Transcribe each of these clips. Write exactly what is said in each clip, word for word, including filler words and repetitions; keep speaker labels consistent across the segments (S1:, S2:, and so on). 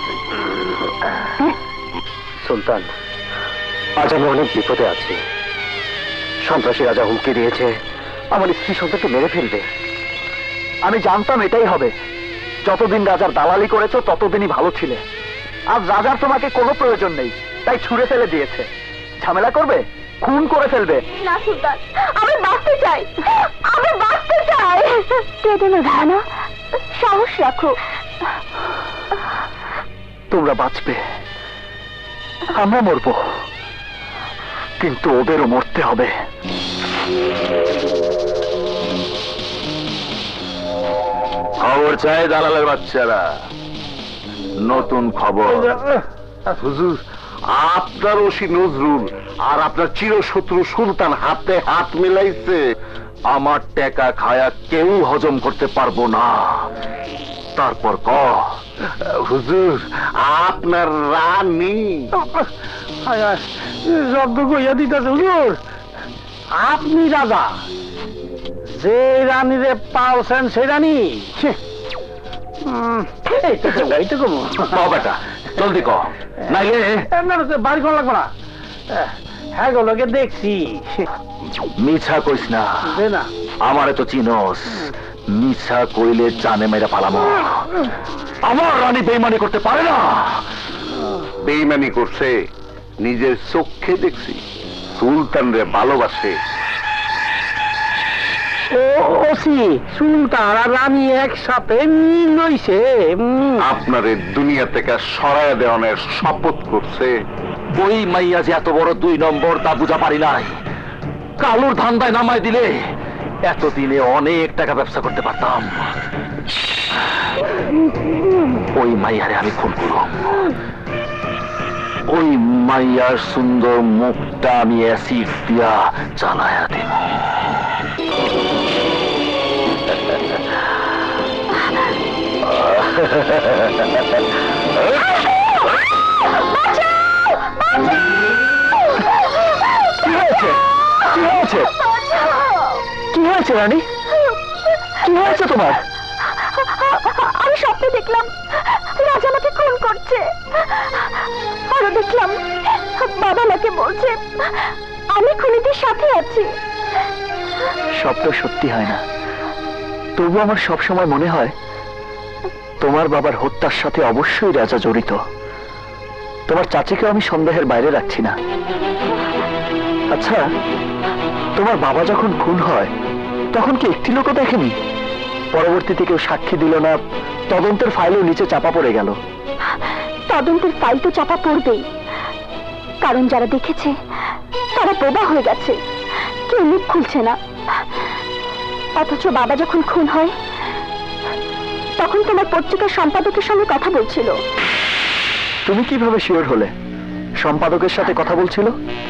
S1: সুলতান, আজ আমি অনেক বিপদে আছি। সন্ত্রাসী রাজা হুমকি দিয়েছে আমার স্ত্রী সন্তানকে মেরে ফেলবে। আমি জানতাম এটাই হবে। যতদিন রাজার দালালি করেছো ততদিনই ভালো ছিলে। আজ রাজার তোমাকে কোনো প্রয়োজন নেই, তাই ছুঁড়ে ফেলে দিয়েছে। ঝামেলা করবে, খুন করে ফেলবে।
S2: না সুলতান, আমি বাঁচতে চাই, আমি বাঁচতে চাই। কেঁদো না ধানা, সাহস রাখো।
S1: তোমরা বাঁচবে, আমরা মরবো, কিন্তু ওদেরও মরতে হবে।
S3: খবর চাই দালালের বাচ্চারা, নতুন খবর। হুজুর, আপনার ওসি নজরুল আর আপনার চিরশত্রু সুলতান হাতে হাত মিলাইছে। আমার টাকা খায়া কেউ হজম করতে পারবো না। তারপর ক হুজুর, আপনার রানী
S1: শব্দ কইয়া দিতেছে হুজুর। আপনি রাজা, যে রানীরে পাওছেন সে রানী।
S3: বেটা জলদি ক, নাইলে
S1: বাড়ি কোন লাগবে না। হ্যাঁ গোলকে দেখছি।
S3: মিছা কইস না,
S1: না
S3: আমারে তো চিনস। মিছা কইলে জানে মেরে পালামো। আমার রানী বেইমানি করতে পারে না। বেইমানি করছে নিজের চোখে দেখছি। সুলতান রে ভালোবাসে।
S1: সুলতান আর রানী একসাথে মিল হইছে।
S3: আপনারে দুনিয়া থেকে সরায় দেওয়ানের শপথ করছে। ওই মাইয়া যে এত বড় দুই নম্বর তা বুঝা পারি নাই। কালুর ধান্দায় নামাই দিলে এতদিনে অনেক টাকা ব্যবসা করতে পারতাম। ওই মাইয়ারে আমি খুন করব। ওই মাইয়ার সুন্দর মুখটা আমি অ্যাসিড দিয়া জ্বালায়া দেব।
S1: কি হয়েছে রানী? কি হয়েছে তোমার?
S2: আমি স্বপ্নে দেখলাম রাজা আমাকে খুন করছে। আরো দেখলাম বাবা আমাকে বলছে আমি খুনিদের সাথে আছি।
S1: স্বপ্ন সত্যি হয় না, তবু আমার সবসময় মনে হয় তোমার বাবার হত্যার সাথে অবশ্যই রাজা জড়িত। তোমার চাচিকেও আমি সন্দেহের বাইরে রাখছি না। আচ্ছা, তোমার বাবা যখন খুন হয় তখন কি একটি লোকও দেখেনি? পরবর্তীতে কেউ সাক্ষী দিল না, তদন্তের ফাইলও নিচে চাপা পড়ে গেল।
S2: তদন্তের ফাইল তো চাপা পড়বেই, কারণ যারা দেখেছে তারা বোবা হয়ে গেছে, কেউ মুখ খুলছে না। অথচ বাবা যখন খুন হয় তখন তোমার পত্রিকার সম্পাদকের সঙ্গে কথা বলছিল।
S1: তুমি কিভাবে শিওর হলে সম্পাদকের সাথে কথা বলছিল?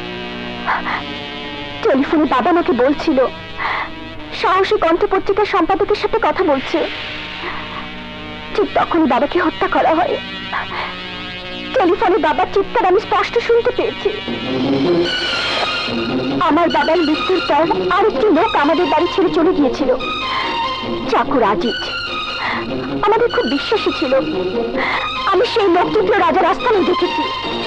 S2: টেলিফোনে বাবা আমাকে বলছিল সাহসী কণ্ঠ পত্রিকার সম্পাদকের সাথে কথা বলছে। ঠিক তখনই বাবাকে হত্যা করা হয়। টেলিফোনে বাবার চিৎকার আমি স্পষ্ট শুনতে পেয়েছি। আমার বাবার মৃত্যুর পর আরেকটি লোক আমাদের বাড়ি ছেড়ে চলে গিয়েছিল, চাকর আজিজ। আমাদের খুব বিশ্বাসী ছিল। আমি সেই লোকটিকে রাজার আস্থানে দেখেছি।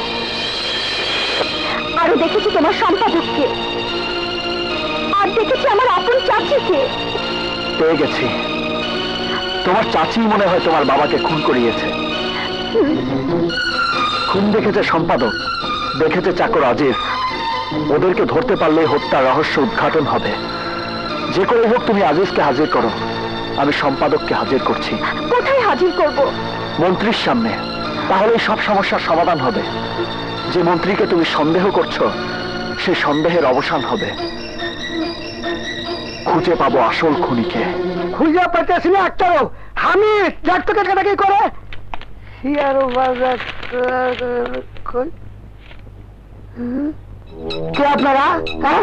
S2: আরো দেখেছি তোমার সম্পাদককে, আর দেখেছি আমার আপন চাচিকে।
S1: পেয়ে গেছি, তোমার চাচি মনে হয় তোমার বাবাকে খুন করিয়েছে। খুন দেখেছে সম্পাদক, দেখেছে চাকর আজিজ। ওদেরকে ধরতে পারলে হত্যার রহস্য উদ্ঘাটন হবে। যে করে হোক তুমি আজিজকে হাজির করো, আমি সম্পাদককে হাজির করছি।
S2: কোথায় হাজির করব?
S1: মন্ত্রীর সামনে, তাহলে সব সমস্যার সমাধান হবে। যে মন্ত্রীকে তুমি সন্দেহ করছো সে সন্দেহের অবসান হবে। খুঁজে পাবো আসল খুনিকে। খুঁজে পাইতেছি না একটাও। আমি ডাক্তার কাটাকাটি করে কে আপনারা?